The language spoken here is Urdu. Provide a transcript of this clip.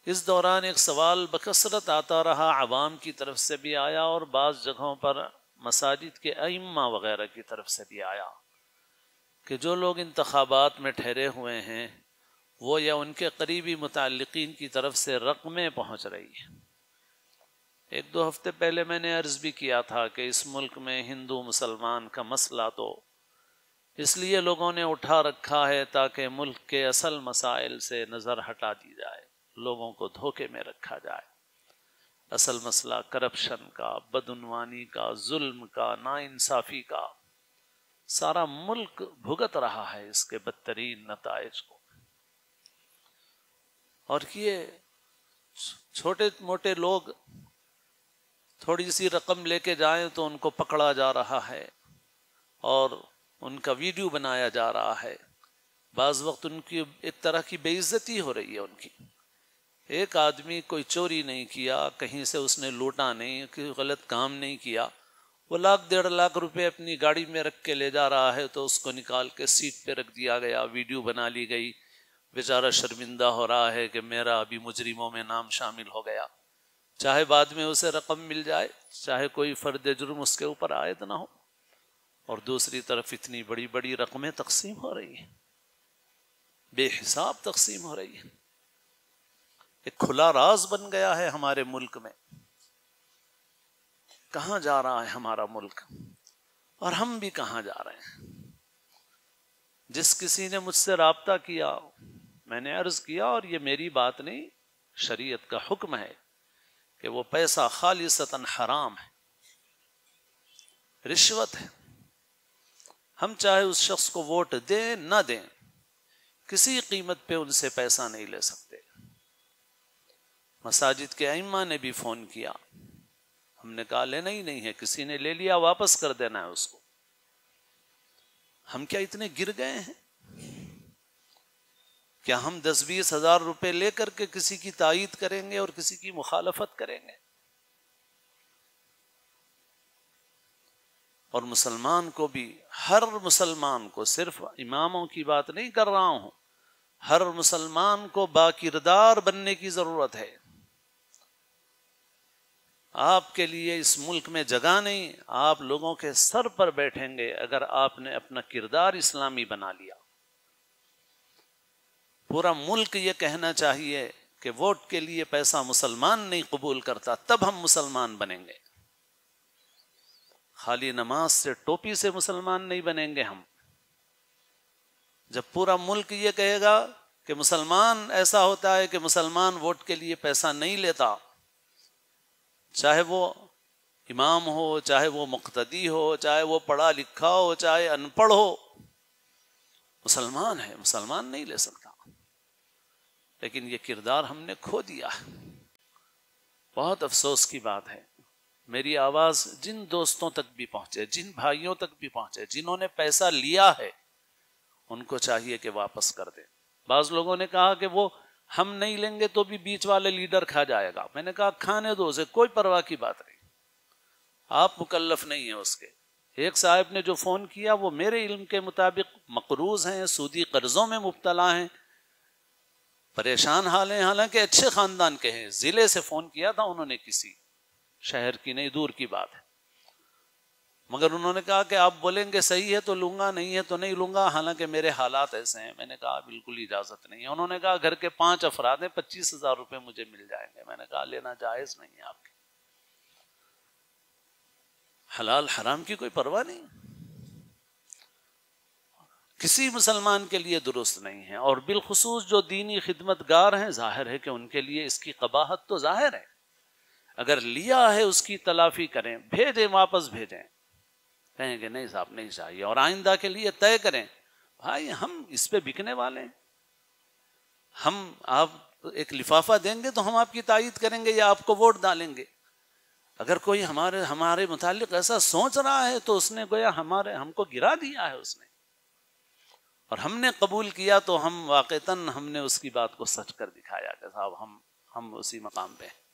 اس دوران ایک سوال بکثرت آتا رہا، عوام کی طرف سے بھی آیا اور بعض جگہوں پر مساجد کے ائمہ وغیرہ کی طرف سے بھی آیا کہ جو لوگ انتخابات میں ٹھہرے ہوئے ہیں وہ یا ان کے قریبی متعلقین کی طرف سے رقمیں پہنچ رہی ہیں۔ ایک دو ہفتے پہلے میں نے عرض بھی کیا تھا کہ اس ملک میں ہندو مسلمان کا مسئلہ تو اس لیے لوگوں نے اٹھا رکھا ہے تاکہ ملک کے اصل مسائل سے نظر ہٹا دی جائے، لوگوں کو دھوکے میں رکھا جائے۔ اصل مسئلہ کرپشن کا، بدعنوانی کا، ظلم کا، ناانصافی کا، سارا ملک بھگت رہا ہے اس کے بدترین نتائج کو۔ اور یہ چھوٹے موٹے لوگ تھوڑی سی رقم لے کے جائیں تو ان کو پکڑا جا رہا ہے اور ان کا ویڈیو بنایا جا رہا ہے۔ بعض وقت ان کی ایک طرح کی بے عزتی ہو رہی ہے ان کی۔ ایک آدمی کوئی چوری نہیں کیا، کہیں سے اس نے لوٹا نہیں، کوئی غلط کام نہیں کیا، وہ لاکھ 1.5 روپے اپنی گاڑی میں رکھ کے لے جا رہا ہے تو اس کو نکال کے سیٹ پہ رکھ دیا گیا، ویڈیو بنا لی گئی، بیچارہ شرمندہ ہو رہا ہے کہ میرا ابھی مجرموں میں نام شامل ہو گیا۔ چاہے بعد میں اسے رقم مل جائے، چاہے کوئی فرد جرم اس کے اوپر عائد نہ ہو، اور دوسری طرف اتنی بڑی بڑی رقمیں تقسیم ہو رہی ہیں، بے حساب تقسیم ہو رہی ہیں۔ ایک کھلا راز بن گیا ہے ہمارے ملک میں۔ کہاں جا رہا ہے ہمارا ملک، اور ہم بھی کہاں جا رہے ہیں؟ جس کسی نے مجھ سے رابطہ کیا، میں نے عرض کیا، اور یہ میری بات نہیں، شریعت کا حکم ہے کہ وہ پیسہ خالصتاً حرام ہے، رشوت ہے۔ ہم چاہے اس شخص کو ووٹ دیں نہ دیں، کسی قیمت پہ ان سے پیسہ نہیں لے سکتے۔ مساجد کے ائمہ نے بھی فون کیا، ہم نے کہا لینا ہی نہیں ہے، کسی نے لے لیا واپس کر دینا ہے اس کو۔ ہم کیا اتنے گر گئے ہیں؟ کیا ہم 10-20 ہزار روپے لے کر کے کسی کی تائید کریں گے اور کسی کی مخالفت کریں گے؟ اور مسلمان کو بھی، ہر مسلمان کو، صرف اماموں کی بات نہیں کر رہا ہوں، ہر مسلمان کو باکردار بننے کی ضرورت ہے۔ آپ کے لیے اس ملک میں جگہ نہیں، آپ لوگوں کے سر پر بیٹھیں گے اگر آپ نے اپنا کردار اسلامی بنا لیا۔ پورا ملک یہ کہنا چاہیے کہ ووٹ کے لیے پیسہ مسلمان نہیں قبول کرتا، تب ہم مسلمان بنیں گے۔ خالی نماز سے، ٹوپی سے مسلمان نہیں بنیں گے ہم۔ جب پورا ملک یہ کہے گا کہ مسلمان ایسا ہوتا ہے کہ مسلمان ووٹ کے لیے پیسہ نہیں لیتا، چاہے وہ امام ہو، چاہے وہ مقتدی ہو، چاہے وہ پڑھا لکھا ہو، چاہے ان پڑھ ہو، مسلمان ہے، مسلمان نہیں لے سکتا۔ لیکن یہ کردار ہم نے کھو دیا ہے۔ بہت افسوس کی بات ہے۔ میری آواز جن دوستوں تک بھی پہنچے، جن بھائیوں تک بھی پہنچے جنہوں نے پیسہ لیا ہے، ان کو چاہیے کہ واپس کر دیں۔ بعض لوگوں نے کہا کہ وہ ہم نہیں لیں گے تو بھی بیچ والے لیڈر کھا جائے گا۔ میں نے کہا کھانے دو اسے، کوئی پرواہ کی بات نہیں، آپ مکلف نہیں ہیں اس کے۔ ایک صاحب نے جو فون کیا وہ میرے علم کے مطابق مقروض ہیں، سودی قرضوں میں مبتلا ہیں، پریشان حال ہیں، حالانکہ اچھے خاندان کے ہیں۔ ضلع سے فون کیا تھا انہوں نے، کسی شہر کی نہیں، دور کی بات ہے، مگر انہوں نے کہا کہ آپ بولیں گے صحیح ہے تو لوں گا، نہیں ہے تو نہیں لوں گا، حالانکہ میرے حالات ایسے ہیں۔ میں نے کہا بالکل اجازت نہیں ہے۔ انہوں نے کہا گھر کے 5 افراد ہیں، 25,000 روپے مجھے مل جائیں گے۔ میں نے کہا لینا جائز نہیں ہے آپ کی، حلال حرام کی کوئی پرواہ نہیں، کسی مسلمان کے لیے درست نہیں ہے۔ اور بالخصوص جو دینی خدمت گار ہیں، ظاہر ہے کہ ان کے لیے اس کی قباحت تو ظاہر ہے۔ اگر لیا ہے اس کی تلافی کریں، بھیجیں، واپس بھیجیں، کہیں کہ نہیں صاحب نہیں چاہیے، اور آئندہ کے لیے طے کریں بھائی ہم اس پہ بکنے والے ہیں، ہم آپ ایک لفافہ دیں گے تو ہم آپ کی تائید کریں گے یا آپ کو ووٹ ڈالیں گے۔ اگر کوئی ہمارے متعلق ایسا سوچ رہا ہے تو اس نے گویا ہم کو گرا دیا ہے اس نے، اور ہم نے قبول کیا تو ہم واقعتاً ہم نے اس کی بات کو سچ کر دکھایا کہ صاحب ہم اسی مقام پہ ہیں۔